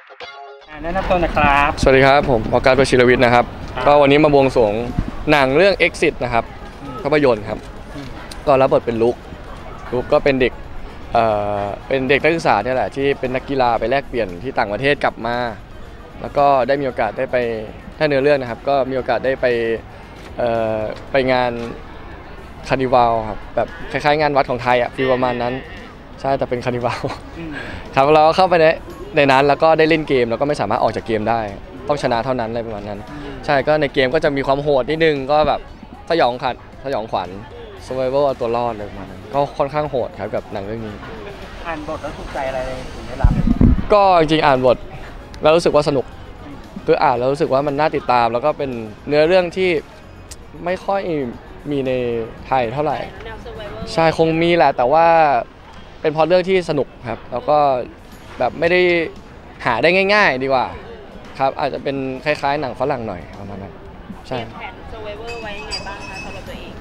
แนะนำตัวนะครับสวัสดีครับผมออกัส วชิรวิทย์นะครับก็วันนี้มาบวงสรวงหนังเรื่อง Exit นะครับภาพยนตร์ครับก็รับบทเป็นลุคก็เป็นเด็กนักศึกษาเนี่ยแหละที่เป็นนักกีฬาไปแลกเปลี่ยนที่ต่างประเทศกลับมาแล้วก็ได้มีโอกาสได้ไปถ้าเนื้อเรื่องนะครับก็มีโอกาสได้ไปงานคาร์นิวัลครับแบบคล้ายๆงานวัดของไทยอ่ะฟีลประมาณนั้นใช่แต่เป็นคาร์นิวัลครับเราเข้าไปในนั้นแล้วก็ได้เล่นเกมแล้วก็ไม่สามารถออกจากเกมได้ต้องชนะเท่านั้นอะไรประมาณนั้นใช่ก็ในเกมก็จะมีความโหดนิดนึงก็แบบสยองขวัญ survival เอาตัวรอดเลยประมาณนั้นก็ค่อนข้างโหดครับกับหนังเรื่องนี้อ่านบทแล้วถูกใจอะไรถึงได้รับก็จริงๆอ่านบทแล้วรู้สึกว่าสนุกคืออ่านแล้วรู้สึกว่ามันน่าติดตามแล้วก็เป็นเนื้อเรื่องที่ไม่ค่อยมีในไทยเท่าไหร่ใช่คงมีแหละแต่ว่าเป็นเพราะเรื่องที่สนุกครับแล้วก็แบบไม่ได้หาได้ง่ายๆดีกว่าครับอาจจะเป็นคล้ายๆหนังฝรั่งหน่อยประมาณนั้นใช่แผน survivor ไว้ยังไงบ้างคะสำหรับตัวเอง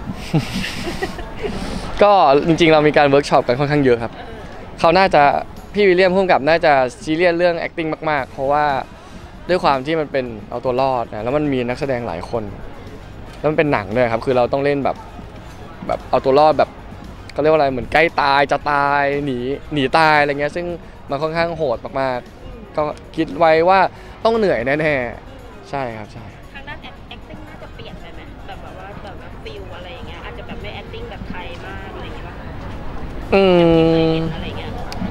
ก็จริงๆเรามีการเวิร์กช็อปกันค่อนข้างเยอะครับเขาน่าจะพี่วิลเลียมพุ่มกับน่าจะซีเรียสเรื่อง acting มากๆเพราะว่าด้วยความที่มันเป็นเอาตัวรอดนะแล้วมันมีนักแสดงหลายคนแล้วมันเป็นหนังด้วยครับคือเราต้องเล่นแบบเอาตัวรอดแบบเขาเรียกว่าอะไรเหมือนใกล้ตายจะตายหนีตายอะไรเงี้ยซึ่งมันค่อนข้างโหดมากๆก็คิดไว้ว่าต้องเหนื่อยแน่ๆใช่ครับใช่ทางด้าน acting น่าจะเปลี่ยนไปไหมแบบว่าฟิลอะไรอย่างเงี้ยอาจจะแบบไม่ acting แบบไทยมากอะไรอย่างเงี้ยป่ะอะไรเงี้ย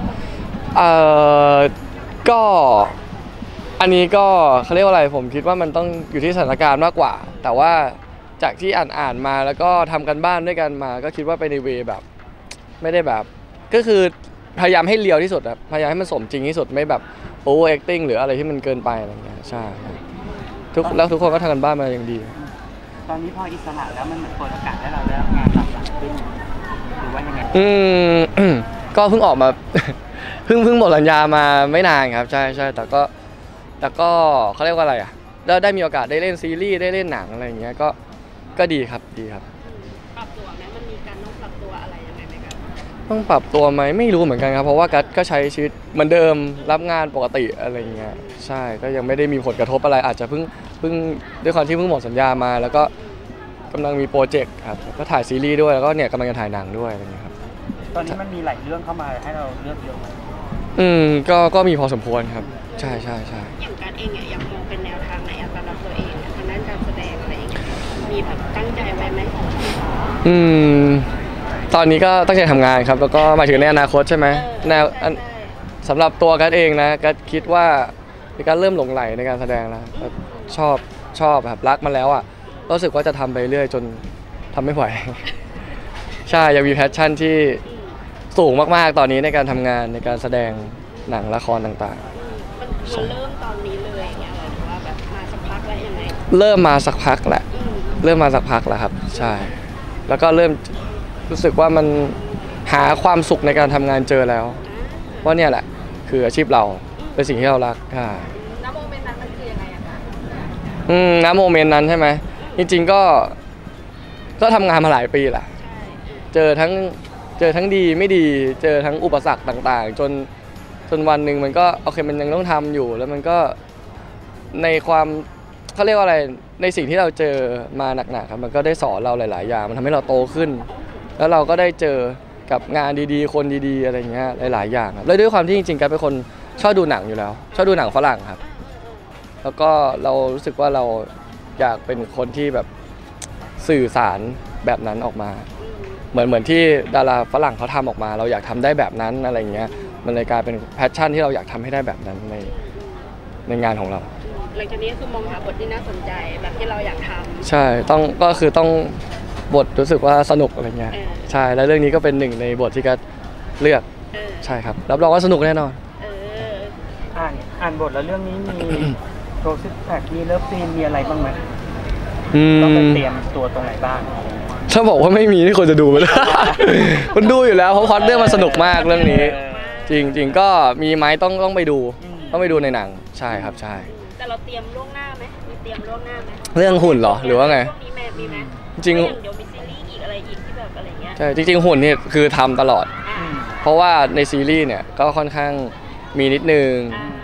ก็อันนี้ก็เขาเรียกว่าอะไรผมคิดว่ามันต้องอยู่ที่สถานการณ์มากกว่าแต่ว่าจากที่อ่านมาแล้วก็ทำกันบ้านด้วยกันมาก็คิดว่าไปในเวแบบไม่ได้แบบก็คือพยายามให้เรียวที่สุดครับพยายามให้มันสมจริงที่สุดไม่แบบโอเวอร์แอคติ้งหรืออะไรที่มันเกินไปอะไรเงี้ยใช่แล้วทุกคนก็ทำกันบ้านมาอย่างดีตอนนี้พออิสระแล้วมันเหมือนเปิดโอกาสให้เราได้รับงานหลากหลายขึ้นหรือว่ายังไงก็เพิ่งออกมา เพิ่งหมดสัญญามาไม่นานครับใช่แต่ก็เขาเรียกว่าอะไรอ่ะได้มีโอกาสได้เล่นซีรีส์ได้เล่นหนังอะไรอย่างเงี้ยก็ดีครับปรับตัวไหมมันมีการต้องปรับตัวอะไรยังไงไหมครับต้องปรับตัวไหมไม่รู้เหมือนกันครับเพราะว่าก็ใช้ชีวิตเหมือนเดิมรับงานปกติอะไรเงี้ยใช่ก็ยังไม่ได้มีผลกระทบอะไรอาจจะเพิ่งด้วยความที่เพิ่งหมดสัญญามาแล้วก็กำลังมีโปรเจกต์ครับก็ถ่ายซีรีส์ด้วยแล้วก็เนี่ยกำลังจะถ่ายหนังด้วยอะไรเงี้ยครับตอนนี้มันมีหลายเรื่องเข้ามาให้เราเลือกเยอะไหมก็มีพอสมควรครับใช่อย่างการเองเนี่ยอยากมองเป็นแนวทางไหนสำหรับตัวเองทางด้านการแสดงอะไรอย่างเงี้ยมีแบบตั้งใจไว้ไหมตอนนี้ก็ตั้งใจทำงานครับแล้วก็หมายถึงในอนาคตใช่ไหมแนวสำหรับตัวกัสเองนะกัสคิดว่าการเริ่มหลงใหลในการแสดงแล้วชอบแบบรักมันแล้วอ่ะรู้สึกว่าจะทำไปเรื่อยจนทำไม่ไหว ใช่ยังมีแพชชั่นที่สูงมากๆตอนนี้ในการทำงานในการแสดงหนังละครต่างๆมันเริ่มตอนนี้เลยอย่างเงี้ยหรือว่าแบบมาสักพักแล้วยังไงเริ่มมาสักพักแหละครับใช่แล้วก็เริ่มรู้สึกว่ามันหาความสุขในการทำงานเจอแล้วว่าเนี่ยแหละคืออาชีพเราเป็นสิ่งที่เรารักค่ะณโมเมนต์นั้นมันคือยังไงอะคะณโมเมนต์นั้นใช่ไหมจริงๆก็ทำงานมาหลายปีแหละเจอทั้งดีไม่ดีเจอทั้งอุปสรรคต่างๆจนวันหนึ่งมันก็โอเคมันยังต้องทำอยู่แล้วมันก็ในความเขาเรียกว่าอะไรในสิ่งที่เราเจอมาหนักๆครับมันก็ได้สอนเราหลายๆอย่างมันทำให้เราโตขึ้นแล้วเราก็ได้เจอกับงานดีๆคนดีๆอะไรเงี้ยหลายๆอย่างครับแล้วด้วยความที่จริงๆกันเป็นคนชอบดูหนังอยู่แล้วชอบดูหนังฝรั่งครับแล้วก็เรารู้สึกว่าเราอยากเป็นคนที่แบบสื่อสารแบบนั้นออกมาเหมือนที่ดาราฝรั่งเขาทำออกมาเราอยากทำได้แบบนั้นอะไรเงี้ยมันเลยกลายเป็นแพชชั่นที่เราอยากทำให้ได้แบบนั้นในงานของเราหลังจากนี้คือมองหาบทที่น่าสนใจแบบที่เราอยากทำใช่ต้องบทรู้สึกว่าสนุกอะไรเงี้ยใช่แล้วเรื่องนี้ก็เป็นหนึ่งในบทที่ก็เลือกใช่ครับรับรองว่าสนุกแน่นอนอ่านบทแล้วเรื่องนี้มีโรซิสแท็กมีเลิฟซีนมีอะไรบ้างไหมต้องไปเตรียมตัวตรงไหนบ้างถ้าบอกว่าไม่มีนี่คนจะดูไปเลย มันดูอยู่แล้วเพราะพอดเรื่องมันสนุกมากเรื่องนี้จริงก็มีไหมต้องไปดูในหนังใช่ครับใช่แต่เราเตรียมล่วงหน้าไหมมีเตรียมล่วงหน้าไหมเรื่องหุ่นเหรอหรือว่าไงมีไหมจริงเดี๋ยวมีซีรีส์อีกอะไรอีกที่แบบอะไรเงี้ยใช่จริงหุ่นนี่คือทำตลอดเพราะว่าในซีรีส์เนี่ยก็ค่อนข้างมีนิดนึง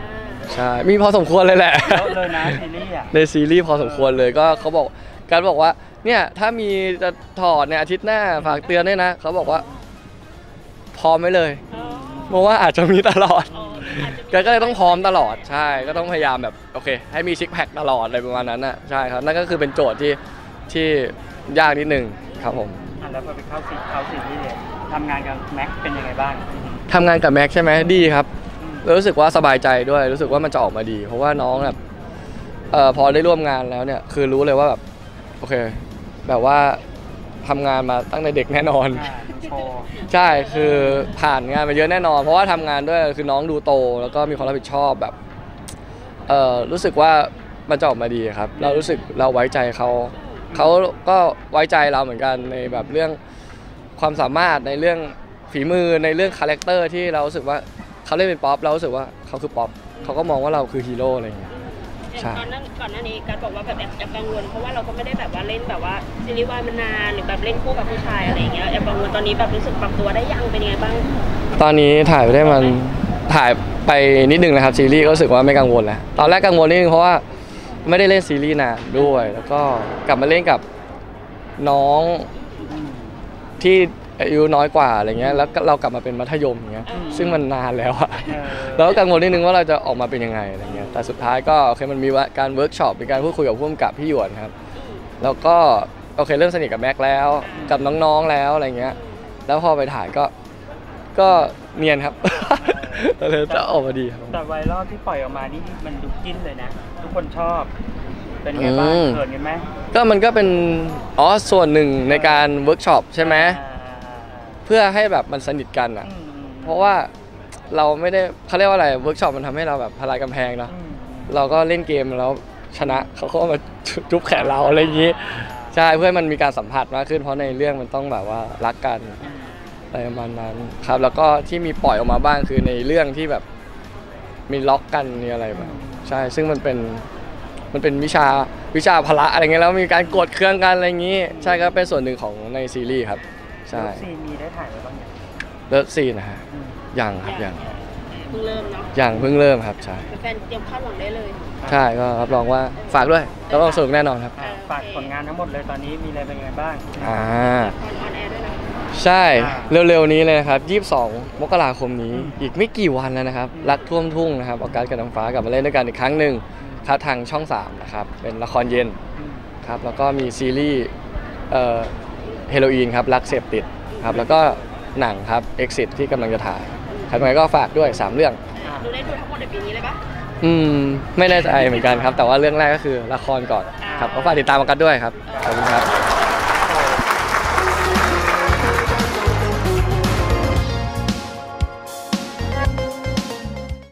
ใช่มีพอสมควรเลยแหละเยอะเลยนะซีรีส์อ่ะในซีรีส์พอสมควรเลยก็เขาบอกการบอกว่าเนี่ยถ้ามีจะถอดเนี่ยอาทิตย์หน้าฝากเตือนด้วยนะเขาบอกว่าพร้อมไว้เลยอ๋อเพราะว่าอาจจะมีตลอดอ๋ออาจจะมีก็เลยต้องพร้อมตลอดใช่ก็ต้องพยายามแบบโอเคให้มีซิกแพคตลอดอะไรประมาณนั้นน่ะใช่ครับนั่นก็คือเป็นโจทย์ที่ยากนิดนึงครับผมแล้วพอไปเข้าซีรีส์เลยทำงานกับแม็กเป็นยังไงบ้างทำงานกับแม็กใช่ไหมดีครับรู้สึกว่าสบายใจด้วยรู้สึกว่ามันจะออกมาดี เพราะว่าน้องแบบพอได้ร่วมงานแล้วเนี่ยคือรู้เลยว่าแบบโอเคแบบว่าทำงานมาตั้งแต่เด็กแน่นอนโชว์ใช่คือผ่านงานมาเยอะแน่นอน เพราะว่าทำงานด้วยคือน้องดูโตแล้วก็มีความรับผิดชอบแบบรู้สึกว่ามันจะออกมาดีครับเรารู้สึกเราไว้ใจเขาก็ไว้ใจเราเหมือนกันในแบบเรื่องความสามารถในเรื่องฝีมือในเรื่องคาแรคเตอร์ที่เรารู้สึกว่าเขาเล่นเป็นป๊อปเรารู้สึกว่าเขาคือป๊อปเขาก็มองว่าเราคือฮีโร่อะไรอย่างเงี้ย ใช่ก่อนหน้านี้การบอกว่าแบบแอบกังวลเพราะว่าเราก็ไม่ได้แบบว่าเล่นแบบว่าซีรีส์วายมานานหรือแบบเล่นคู่กับผู้ชายอะไรอย่างเงี้ยแอบกังวลตอนนี้แบบรู้สึกปรับตัวได้ยังเป็นยังไงบ้างตอนนี้ถ่ายไปได้มันถ่ายไปนิดนึงนะครับซีรีส์ก็รู้สึกว่าไม่กังวลแล้วตอนแรกกังวลนิดนึงเพราะว่าไม่ได้เล่นซีรีส์นานด้วยแล้วก็กลับมาเล่นกับน้องที่อายุน้อยกว่าอะไรเงี้ยแล้วเรากลับมาเป็นมัธยมอย่างเงี้ยซึ่งมันนานแล้วอะแล้วก็กังวลนิดนึงว่าเราจะออกมาเป็นยังไงอะไรเงี้ยแต่สุดท้ายก็โอเคมันมีการเวิร์กช็อปมีการพูดคุยกับผู้กำกับพี่หยวนครับแล้วก็โอเคเริ่มสนิทกับแม็กแล้วกับน้องๆแล้วอะไรเงี้ยแล้วพอไปถ่ายก็เนียนครับ เลยจะออกมาดีครับแต่ไวรัลที่ปล่อยออกมานี่มันดูจิ้นเลยนะ ทุกคนชอบ เป็นไงบ้างเขินกันไหมก็มันก็เป็นส่วนหนึ่งในการเวิร์กช็อปใช่ไหมเพื่อให้แบบมันสนิทกันอ่ะเพราะว่าเราไม่ได้เขาเรียกว่าอะไรเวิร์กช็อปมันทำให้เราแบบทลายกำแพงเนาะเราก็เล่นเกมแล้วชนะเขาก็มาจุ๊บแขนเราอะไรอย่างนี้ใช่เพื่อให้มันมีการสัมผัสมากขึ้นเพราะในเรื่องมันต้องแบบว่ารักกันอะไรประมาณนั้นครับแล้วก็ที่มีปล่อยออกมาบ้างคือในเรื่องที่แบบมีล็อกกันมีอะไรแบบใช่ซึ่งมันเป็นวิชาพละอะไรเงี้ยแล้วมีการกดเครื่องกันอะไรอย่างนี้ใช่ก็เป็นส่วนหนึ่งของในซีรีส์ครับใช่ซีนมีได้ถ่ายไว้บ้างยังเลิฟซีนนะฮะยังครับยังเพิ่งเริ่มเนาะยังเพิ่งเริ่มครับใช่แฟนเตรียมคาดหวังได้เลยใช่ก็รับรองว่าฝากด้วยรับรองสนุกแน่นอนครับฝากผลงานทั้งหมดเลยตอนนี้มีอะไรเป็นยังไงบ้างออนแอร์ด้วยนะใช่เร็วๆนี้เลยนะครับ22 มกราคมนี้อีกไม่กี่วันแล้วนะครับรักท่วมทุ่งนะครับออกัสกับน้ำฟ้ากลับมาเล่นด้วยกันอีกครั้งหนึ่งครับทางช่อง 3 นะครับเป็นละครเย็นครับแล้วก็มีซีรีส์เฮโรอีนครับรักเสพติดครับแล้วก็หนังครับ Exit ที่กำลังจะถ่ายครับยังไงก็ฝากด้วย3เรื่องดูได้ดูทั้งหมดในปีนี้เลยปะไม่แน่ใจเหมือนกันครับแต่ว่าเรื่องแรกก็คือละครก่อนครับก็ฝากติดตามกันด้วยครับขอบคุณครับ